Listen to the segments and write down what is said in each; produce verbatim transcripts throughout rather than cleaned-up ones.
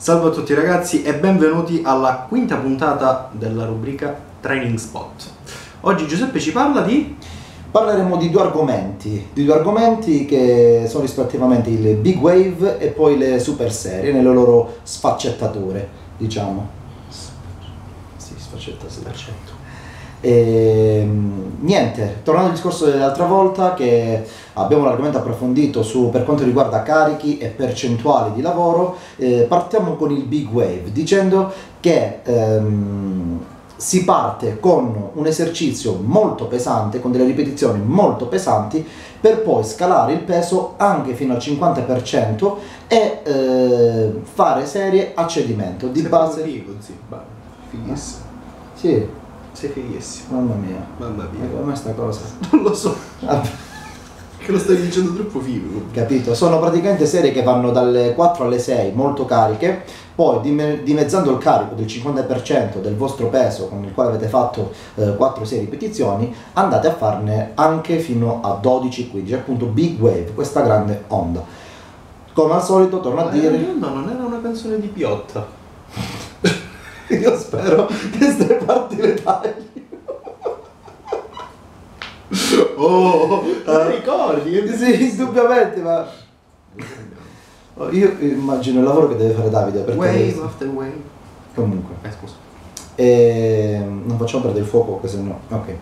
Salve a tutti ragazzi e benvenuti alla quinta puntata della rubrica Training Spot. Oggi Giuseppe ci parla di... Parleremo di due argomenti, di due argomenti che sono rispettivamente il Big Wave e poi le super serie nelle loro sfaccettature, diciamo. Sì, sfaccettature. E, niente, tornando al discorso dell'altra volta, che abbiamo largamente approfondito su per quanto riguarda carichi e percentuali di lavoro, eh, partiamo con il Big Wave dicendo che ehm, si parte con un esercizio molto pesante, con delle ripetizioni molto pesanti, per poi scalare il peso anche fino al cinquanta per cento e eh, fare serie a cedimento di Sei base. figo, sì, fighissimo. Sì. Sei fighissimo. Mamma mia. Mamma mia. Ma come sta cosa? Non lo so. Che lo stai dicendo troppo figo. Capito? Sono praticamente serie che vanno dalle quattro alle sei, molto cariche, poi dime- dimezzando il carico del cinquanta per cento del vostro peso con il quale avete fatto eh, quattro sei ripetizioni, andate a farne anche fino a dodici quindici, appunto Big Wave, questa grande onda. Come al solito, torno a Ma dire... no, non era una canzone di Piotta. Io spero che queste parti le tagli. Oh, te ricordi? Sì, indubbiamente, ma... Io immagino il lavoro che deve fare Davide perché... Wave after wave. Comunque. Eh, scusa. E... non facciamo perdere il fuoco, che se no... Ok.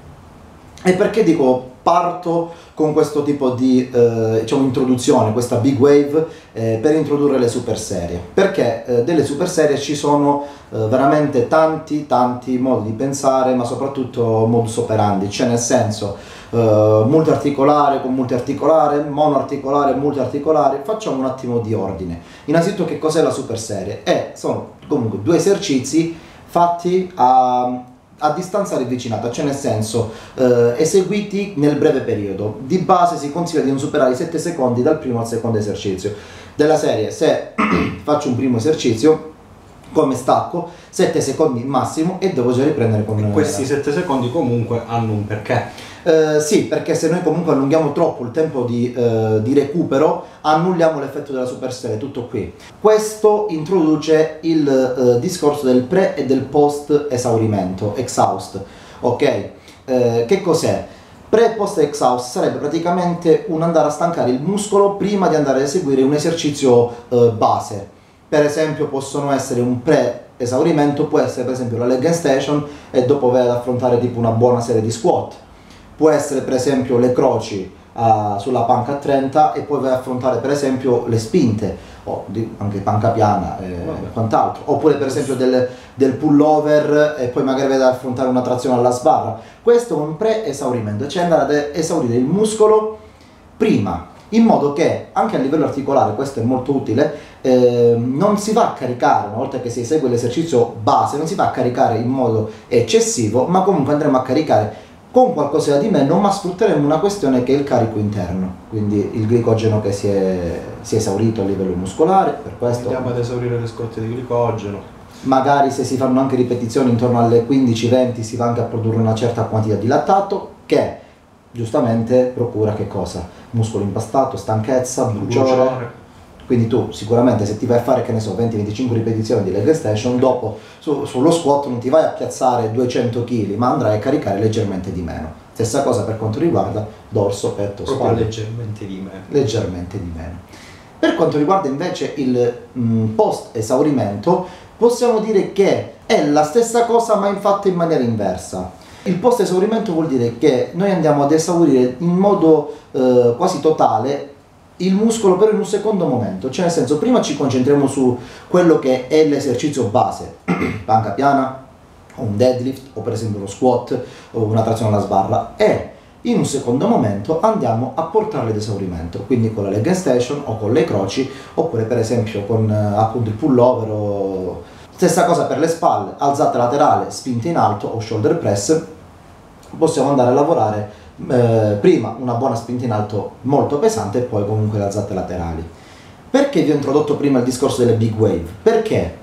E perché dico parto con questo tipo di eh, diciamo introduzione, questa Big Wave, eh, per introdurre le super serie? Perché eh, delle super serie ci sono eh, veramente tanti tanti modi di pensare, ma soprattutto modus operandi, cioè nel senso eh, multiarticolare con multiarticolare, monoarticolare, multiarticolare. Facciamo un attimo di ordine. Innanzitutto, che cos'è la super serie? Eh, sono comunque due esercizi fatti a a distanza ravvicinata, cioè nel senso eh, eseguiti nel breve periodo. Di base si consiglia di non superare i sette secondi dal primo al secondo esercizio. Della serie, se faccio un primo esercizio, come stacco, sette secondi massimo e devo già riprendere con... Questi sette secondi comunque hanno un perché. Eh, sì, perché se noi comunque allunghiamo troppo il tempo di, eh, di recupero, annulliamo l'effetto della super serie, tutto qui. Questo introduce il eh, discorso del pre e del post esaurimento, exhaust, ok? Eh, che cos'è? Pre e post exhaust sarebbe praticamente un andare a stancare il muscolo prima di andare ad eseguire un esercizio eh, base. Per esempio possono essere un pre esaurimento, può essere per esempio la leg extension e dopo vai ad affrontare tipo una buona serie di squat. Può essere per esempio le croci uh, sulla panca a trenta e poi vai ad affrontare per esempio le spinte o di, anche panca piana e quant'altro, oppure per esempio del, del pullover e poi magari vai ad affrontare una trazione alla sbarra. Questo è un pre-esaurimento, cioè andare ad esaurire il muscolo prima, in modo che anche a livello articolare, questo è molto utile, eh, non si va a caricare, una volta che si esegue l'esercizio base, non si va a caricare in modo eccessivo, ma comunque andremo a caricare con qualcosa di meno, ma sfrutteremo una questione che è il carico interno, quindi il glicogeno che si è, si è esaurito a livello muscolare. Per questo andiamo ad esaurire le scorte di glicogeno. Magari se si fanno anche ripetizioni intorno alle quindici venti si va anche a produrre una certa quantità di lattato, che giustamente procura che cosa? Muscolo impastato, stanchezza, bruciore. bruciore. Quindi tu sicuramente se ti vai a fare, che ne so, venti venticinque ripetizioni di leg extension, dopo su, sullo squat non ti vai a piazzare duecento chili, ma andrai a caricare leggermente di meno. Stessa cosa per quanto riguarda dorso, petto, Proprio spalle. leggermente di meno. Leggermente di meno. Per quanto riguarda invece il mh, post esaurimento, possiamo dire che è la stessa cosa ma infatti in maniera inversa. Il post esaurimento vuol dire che noi andiamo ad esaurire in modo eh, quasi totale il muscolo però in un secondo momento, cioè nel senso prima ci concentriamo su quello che è l'esercizio base, panca piana o un deadlift o per esempio uno squat o una trazione alla sbarra, e in un secondo momento andiamo a portarle ad esaurimento, quindi con la leg extension o con le croci, oppure per esempio con appunto il pullover o... Stessa cosa per le spalle, alzata laterale, spinta in alto o shoulder press. Possiamo andare a lavorare Eh, prima una buona spinta in alto molto pesante e poi comunque le alzate laterali. Perché vi ho introdotto prima il discorso delle big wave? Perché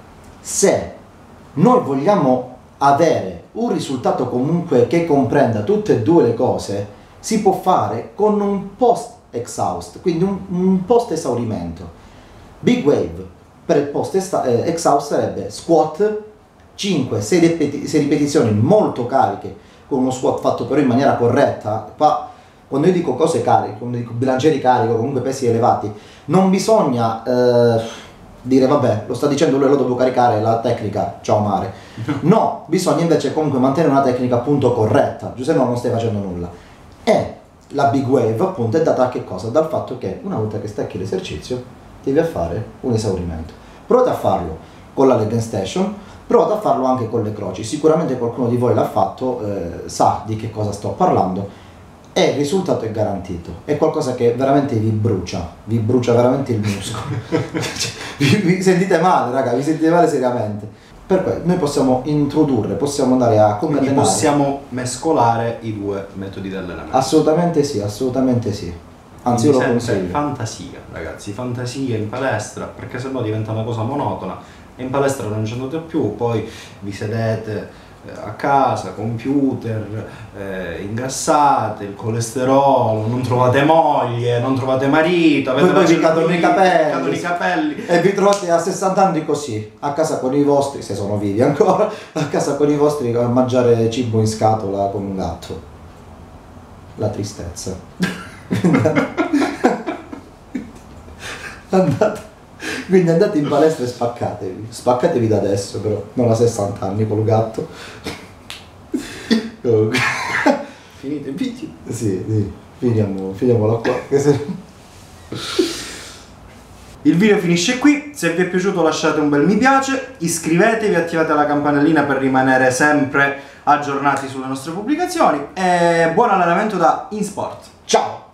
se noi vogliamo avere un risultato comunque che comprenda tutte e due le cose, si può fare con un post exhaust, quindi un, un post esaurimento. Big wave per il post ex-house sarebbe squat, cinque sei ripetizioni molto cariche, con uno squat fatto però in maniera corretta. Qua, quando io dico cose cariche, quando dico bilancieri carico, comunque pesi elevati, non bisogna eh, dire vabbè, lo sta dicendo lui, lo devo caricare, la tecnica, ciao mare. No, bisogna invece comunque mantenere una tecnica appunto corretta, giusto, no, non stai facendo nulla. E la big wave appunto è data a che cosa? Dal fatto che una volta che stacchi l'esercizio devi fare un esaurimento. Provate a farlo con la leg extension, provate a farlo anche con le croci. Sicuramente qualcuno di voi l'ha fatto, eh, sa di che cosa sto parlando e il risultato è garantito. È qualcosa che veramente vi brucia, vi brucia veramente il muscolo. vi, vi sentite male, raga, vi sentite male seriamente. Per cui noi possiamo introdurre, possiamo andare a quindi possiamo mescolare i due metodi di allenamento. Assolutamente sì, assolutamente sì. Anzi, io lo consiglio. Fantasia, ragazzi, fantasia in palestra, perché sennò diventa una cosa monotona e in palestra non ci andate più, poi vi sedete eh, a casa, computer, eh, ingrassate, il colesterolo, non trovate moglie, non trovate marito, avete poi vi cadono i capelli, cadono i capelli e vi trovate a sessanta anni così, a casa con i vostri, se sono vivi ancora, a casa con i vostri a mangiare cibo in scatola come un gatto. La tristezza. andate, quindi andate in palestra e spaccatevi, spaccatevi da adesso, però non a sessanta anni col gatto. Finite il video? Sì, sì, finiamo, finiamola qua. Il video finisce qui, se vi è piaciuto lasciate un bel mi piace, iscrivetevi, attivate la campanellina per rimanere sempre aggiornati sulle nostre pubblicazioni e buon allenamento da InSport. Ciao!